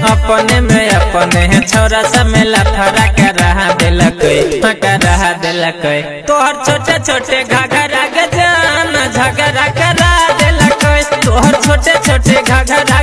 अपने में अपने छोरा सब में लफड़ा करा दिलक तोहर छोटे छोटे घाघरा गजान झगड़ा करा दिलक तोहर छोटे छोटे घाघरा